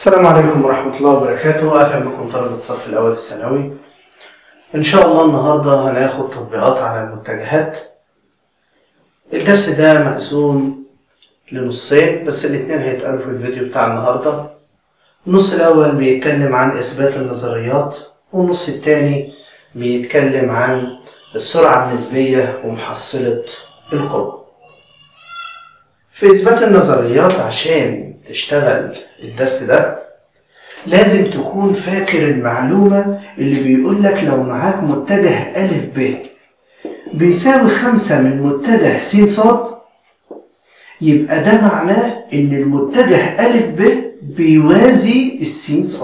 السلام عليكم ورحمة الله وبركاته. أهلا بكم طلبة الصف الأول الثانوي. إن شاء الله النهاردة هناخد تطبيقات على المتجهات. الدرس ده مقسوم لنصين بس الاتنين هيتقالوا في الفيديو بتاع النهاردة. النص الأول بيتكلم عن إثبات النظريات، والنص التاني بيتكلم عن السرعة النسبية ومحصلة القوة. في إثبات النظريات عشان تشتغل الدرس ده لازم تكون فاكر المعلومة اللي بيقولك لو معاك متجه أ ب بيساوي 5 من متجه س ص، يبقى ده معناه إن المتجه أ ب بيوازي الس ص.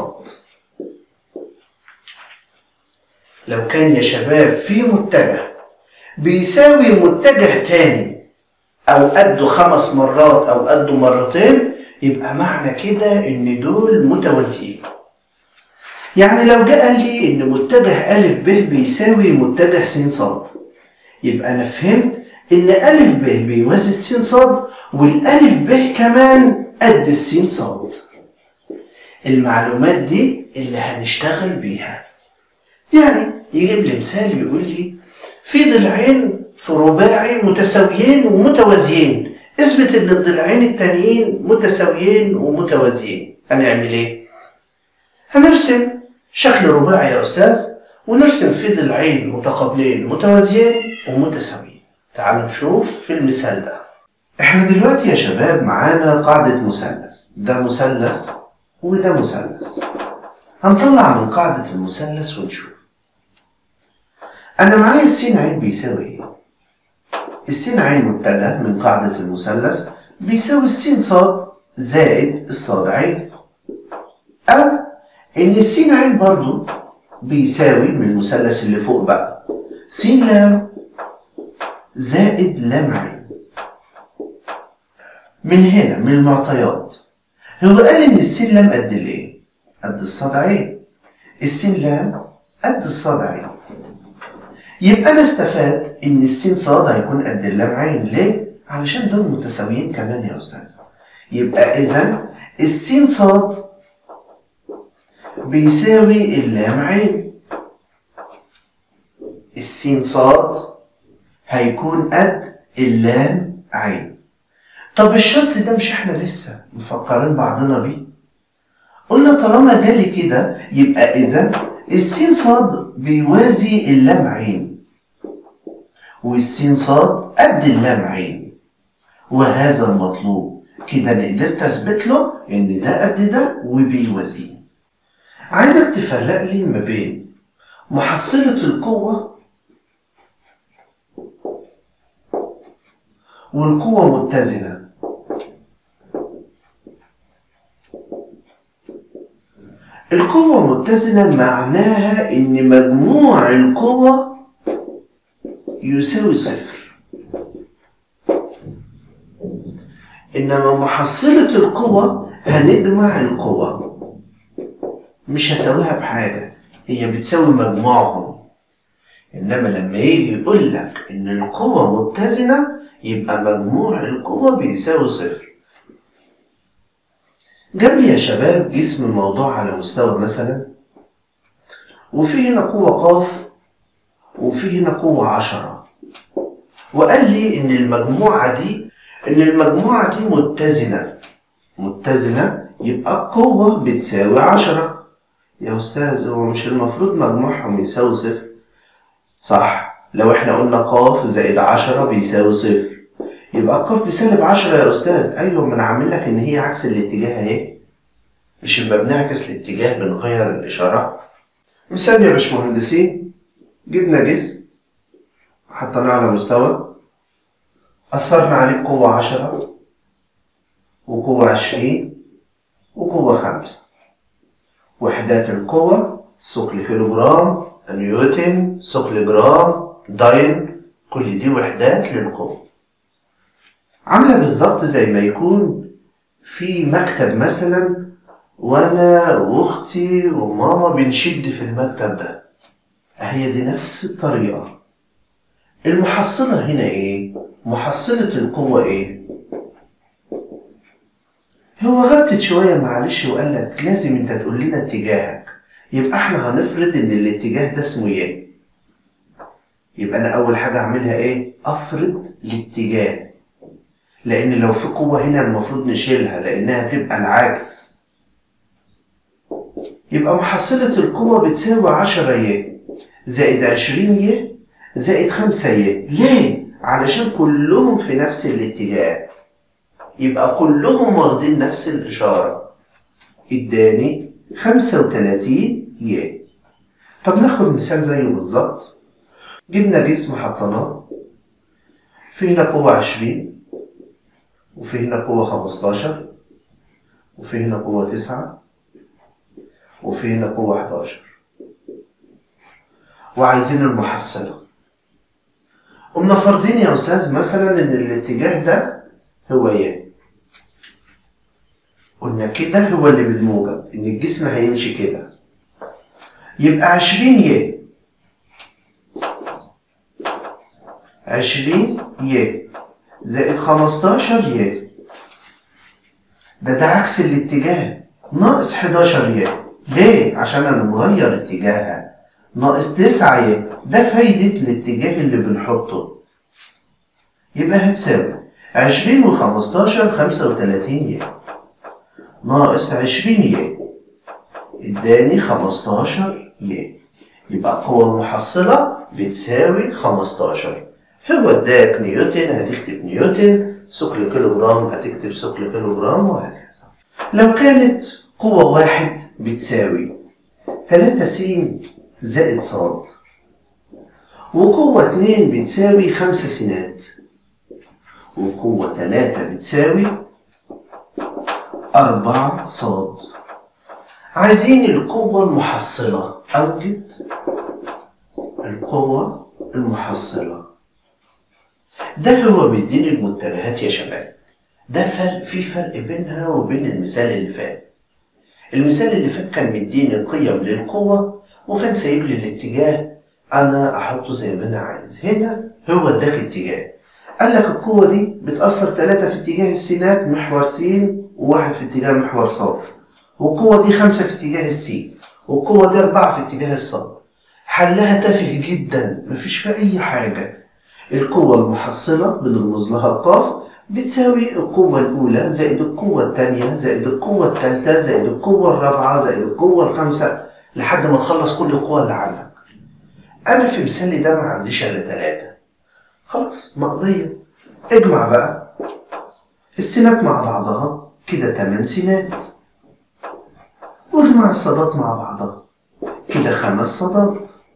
لو كان يا شباب في متجه بيساوي متجه تاني أو قده 5 مرات أو قده مرتين، يبقى معنى كده إن دول متوازيين. يعني لو جه قال لي إن متجه أ ب بيساوي متجه س ص، يبقى أنا فهمت إن أ ب بيوازي الس ص، والألف ب كمان قد الس ص. المعلومات دي اللي هنشتغل بيها. يعني يجيب لي مثال يقول لي في ضلعين في رباعي متساويين ومتوازيين، اثبت ان الضلعين التانيين متساويين ومتوازيين. هنعمل ايه؟ هنرسم شكل رباعي يا استاذ، ونرسم فيه ضلعين متقابلين متوازيين ومتساويين. تعالوا نشوف في المثال ده. احنا دلوقتي يا شباب معانا قاعدة مثلث، ده مثلث وده مثلث. هنطلع من قاعدة المثلث ونشوف. انا معايا الس ع بيساوي ايه؟ الس ع متجه من قاعدة المثلث بيساوي الس ص زائد الصاد ع، أو إن الس ع برضو بيساوي من المثلث اللي فوق بقى س ل زائد ل ع. من هنا من المعطيات هو قال إن الس ل قد الإيه؟ قد الصاد ع. الس ل قد الصاد ع، يبقى أنا استفاد إن الس ص هيكون قد اللام ع. ليه؟ علشان دول متساويين كمان يا أستاذ. يبقى إذا الس ص بيساوي اللام ع. الس ص هيكون قد اللام ع. طب الشرط ده مش احنا لسه مفكرين بعضنا بيه؟ قلنا طالما جالي كده يبقى إذا الس ص بيوازي اللام ع، والس ص قد اللام ع، وهذا المطلوب. كده انا قدرت اثبت له ان ده قد ده وبيوازيه. عايزك تفرق لي ما بين محصلة القوة والقوة متزنة. القوة متزنة معناها ان مجموع القوة يساوي صفر، إنما محصلة القوة هنجمع القوة، مش هساويها بحاجة، هي بتساوي مجموعهم. إنما لما يجي يقول لك إن القوة متزنة يبقى مجموع القوة بيساوي صفر. جاب لي يا شباب جسم الموضوع على مستوى مثلا، وفي هنا قوة ق وفي هنا قوة 10، وقال لي إن المجموعة دي متزنة، يبقى القوة بتساوي 10. يا أستاذ هو مش المفروض مجموعهم يساوي صفر؟ صح، لو احنا قلنا ق زائد 10 بيساوي صفر، يبقى ق بسالب 10 يا أستاذ. أيوه، ما أنا عامل لك إن هي عكس الاتجاه أهي، مش لما بنعكس الاتجاه بنغير الإشارة. مثال يا باشمهندسين، جبنا جسم حطيناه على مستوى، أثرنا عليه بقوة 10 وقوة 20 وقوة 5. وحدات القوة ثقل كيلوغرام، نيوتن، ثقل جرام، داين، كل دي وحدات للقوة. عاملة بالظبط زي ما يكون في مكتب مثلا وأنا وأختي وماما بنشد في المكتب ده، هي دي نفس الطريقة. المحصلة هنا إيه؟ محصلة القوة إيه؟ هو غلطت شوية معلش وقال لك لازم انت تقول لنا اتجاهك. يبقى احنا هنفرض ان الاتجاه ده اسمه ي. يبقى انا اول حاجة اعملها ايه؟ افرض الاتجاه، لان لو في قوة هنا المفروض نشيلها لانها تبقى العكس. يبقى محصلة القوة بتساوي 10 ي زائد 20 ي زائد 5 ي. ليه؟ علشان كلهم في نفس الاتجاه، يبقى كلهم واخدين نفس الإشارة. اداني 35 ي. طب ناخد مثال زيه بالظبط. جبنا جسم حطيناه، في هنا قوة 20 وفي هنا قوة 15 وفي هنا قوة 9 وفي هنا قوة 11 وعايزين المحصلة. قمنا فارضين يا أستاذ مثلا إن الاتجاه ده هو ي. قلنا كده هو اللي بالموجب، إن الجسم هيمشي كده. يبقى 20 ي 20 ي زائد 15 ي، ده عكس الاتجاه، ناقص 11 ي. ليه؟ عشان أنا مغير اتجاهها. ناقص 9 ي، ده فايدة الاتجاه اللي بنحطه. يبقى هتساوي 20 و 15 35 ي ناقص 20 ي اداني 15 ي. يبقى القوة المحصلة بتساوي 15. هو اداك نيوتن هتكتب نيوتن، ثقل كيلوغرام هتكتب ثقل كيلوغرام، وهكذا. لو كانت قوة 1 بتساوي 3 س زائد ص، وقوة 2 بتساوي 5 سينات، وقوة 3 بتساوي 4 ص. عايزين القوة المحصلة. أوجد القوة المحصلة. ده هو مديني المتجهات يا شباب. ده في فرق بينها وبين المثال اللي فات. المثال اللي فات كان مديني قيم للقوة وكان سايب لي الاتجاه أنا أحطه زي ما أنا عايز. هنا هو اداك اتجاه، قال لك القوة دي بتأثر 3 في اتجاه السينات محور س و1 في اتجاه محور ص، والقوة دي 5 في اتجاه السين، والقوة دي 4 في اتجاه الصاد. حلها تافه جدا، مفيش فيه أي حاجة. القوة المحصلة بنرمز لها ق بتساوي القوة الأولى زائد القوة الثانية زائد القوة الثالثة زائد القوة الرابعة زائد القوة الخامسة لحد ما تخلص كل القوة اللي عندك. أنا في مثالي ده ما عنديش إلا 3. خلاص مقضية. اجمع بقى السينات مع بعضها كده 8 سينات، واجمع الصادات مع بعضها كده 5 صادات.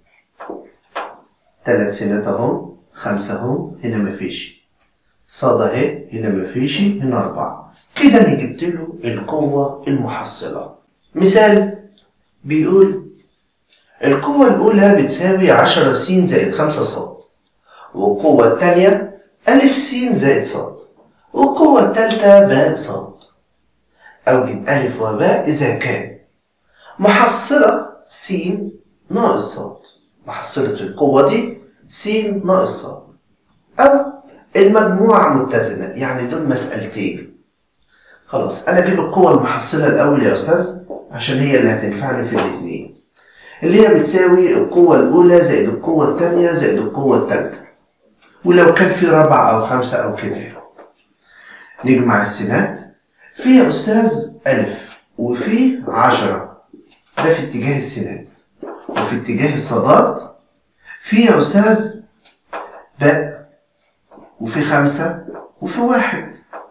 3 سينات اهم، 5 اهم، هنا مفيش صاد اهي، هنا مفيش، هنا 4. كده انا جبت له القوة المحصلة. مثال بيقول القوة الأولى بتساوي 10 س زائد 5 ص، والقوة الثانية أ س زائد ص، والقوة الثالثة ب ص. أوجد أ وب إذا كان محصلة س ناقص ص. محصلة القوة دي س ناقص ص، أو المجموعة متزنة، يعني دول مسألتين. خلاص أنا أجيب القوة المحصلة الأول يا أستاذ عشان هي اللي هتنفعني في الاثنين، اللي هي بتساوي القوة الأولى زائد القوة الثانية زائد القوة الثالثة، ولو كان في 4 أو 5 أو كده. نجمع السينات. في يا أستاذ أ وفي 10، ده في اتجاه السينات، وفي اتجاه الصادات في يا أستاذ ب، وفي 5 وفي 1،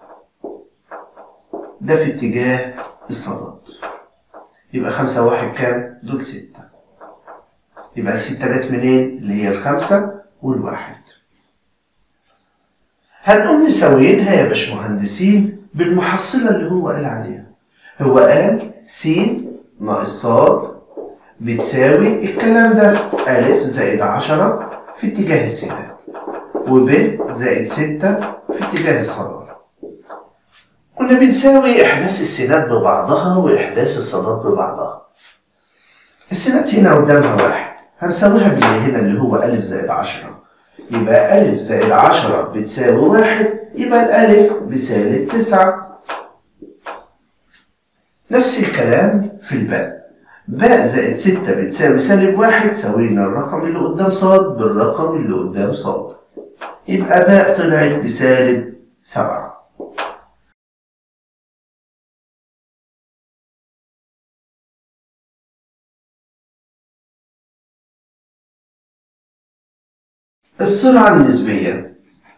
ده في اتجاه الصادات. يبقى 5 و1 كام؟ دول 6. يبقى ال6 جت منين؟ اللي هي ال5 وال1. هنقوم مساويينها يا باشمهندسين بالمحصلة اللي هو قال عليها. هو قال س ناقص ص بتساوي الكلام ده أ زائد 10 في اتجاه السينات، وب زائد 6 في اتجاه الصادات. كنا بنساوي إحداث السينات ببعضها وإحداث الصادات ببعضها. السينات هنا قدامها 1، هنساويها باللي هنا اللي هو أ زائد 10. يبقى أ زائد 10 بتساوي 1، يبقى الألف بسالب 9. نفس الكلام في الباء. باء زائد 6 بتساوي -1. سوينا الرقم اللي قدام صاد بالرقم اللي قدام صاد، يبقى باء طلعت ب7. السرعة النسبية.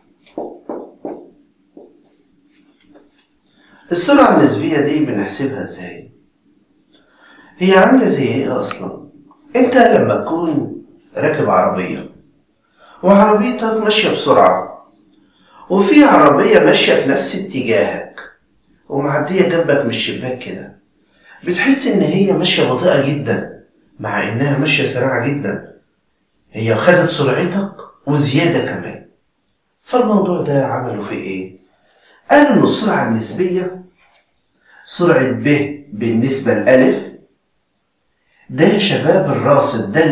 السرعة النسبية دي بنحسبها ازاي؟ هي عاملة زي ايه اصلا؟ انت لما تكون راكب عربية وعربيتك ماشية بسرعة، وفي عربية ماشية في نفس اتجاهك ومعدية جنبك من الشباك كده، بتحس ان هي ماشية بطيئة جدا مع انها ماشية سريعة جدا. هي خدت سرعتك وزيادة كمان. فالموضوع ده عملوا فيه ايه؟ قالوا ان السرعة النسبية سرعة ب بالنسبة لألف. ده يا شباب الراصد، ده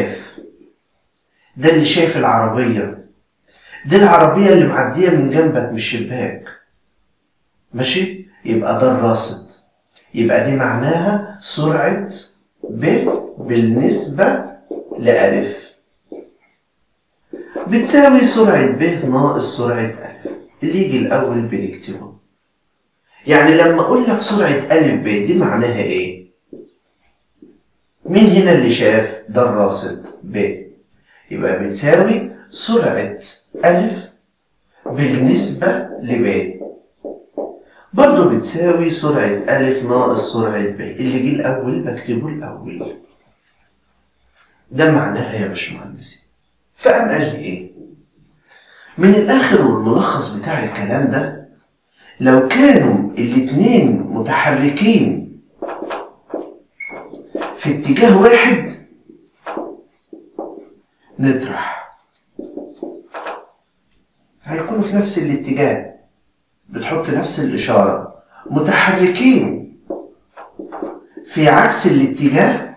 اللي شايف العربية، دي العربية اللي معدية من جنبك من الشباك، ماشي؟ يبقى ده الراصد، يبقى دي معناها سرعة ب بالنسبة لألف بتساوي سرعة ب ناقص سرعة ألف. اللي يجي الأول بنكتبه. يعني لما أقول لك سرعة ألف ب دي معناها إيه؟ مين هنا اللي شاف؟ ده الراصد ب، يبقى بتساوي سرعة ألف بالنسبة لب، برضو بتساوي سرعة ألف ناقص سرعة ب. اللي جه الأول بكتبه الأول. ده معناها يا باشمهندسين. فقام قال لي إيه؟ من الآخر والملخص بتاع الكلام ده، لو كانوا الاتنين متحركين في اتجاه واحد نطرح، هيكونوا في نفس الاتجاه، بتحط نفس الإشارة. متحركين في عكس الاتجاه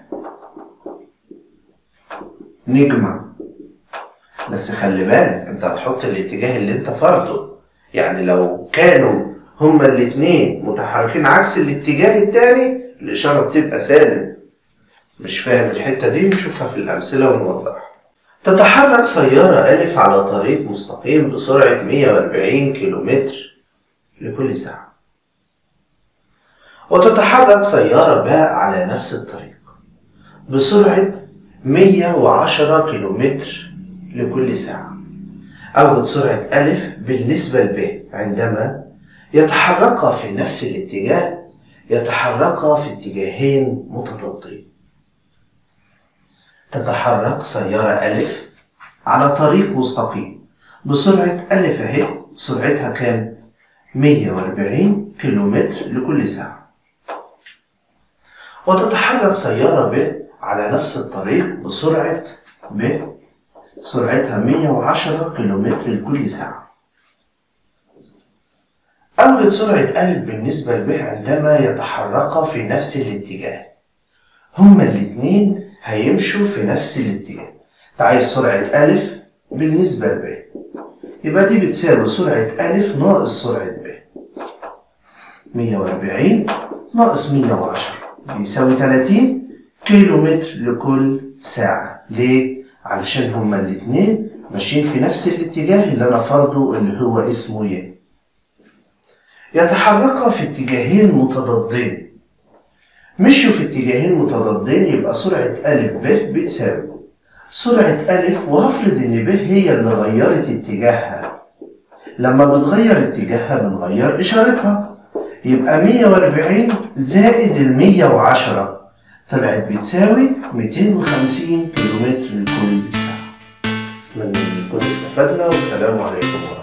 نجمع. بس خلي بالك انت هتحط الاتجاه اللي انت فرضه. يعني لو كانوا هما الاتنين متحركين عكس الاتجاه التاني الإشارة بتبقى سالب. مش فاهم الحتة دي؟ نشوفها في الأمثلة ونوضح. تتحرك سيارة ألف على طريق مستقيم بسرعة 140 كيلومتر لكل ساعة، وتتحرك سيارة باء على نفس الطريق بسرعة 110 كيلومتر لكل ساعة. أوجد سرعة ألف بالنسبة لب عندما يتحركا في نفس الاتجاه، يتحركا في اتجاهين متضادين. تتحرك سيارة ألف على طريق مستقيم بسرعة ألف أهي، سرعتها كام؟ 140 كيلومتر لكل ساعة. وتتحرك سيارة ب على نفس الطريق بسرعة ب، سرعتها 110 كيلومتر لكل ساعة. أوجد سرعة ألف بالنسبة لب عندما يتحركا في نفس الاتجاه. هما الاتنين هيمشوا في نفس الاتجاه. تعايز سرعة ألف بالنسبة لب، يبقى دي بتساوي سرعة ألف ناقص سرعة ب. 140 ناقص 110 بيساوي 30 كيلومتر لكل ساعة. ليه؟ علشان هما الاتنين ماشيين في نفس الاتجاه اللي أنا فرضه اللي هو اسمه ي. يتحركا في اتجاهين متضادين. مشوا في اتجاهين متضادين، يبقى سرعة ألف ب بتساوي سرعة ألف، وهفرض إن ب هي اللي غيرت اتجاهها. لما بتغير اتجاهها بنغير إشارتها، يبقى 140 زائد 110 طلعت بتساوي 250 كيلومتر لكل ساعة. أتمنى إن نكون استفدنا، والسلام عليكم ورحمة الله.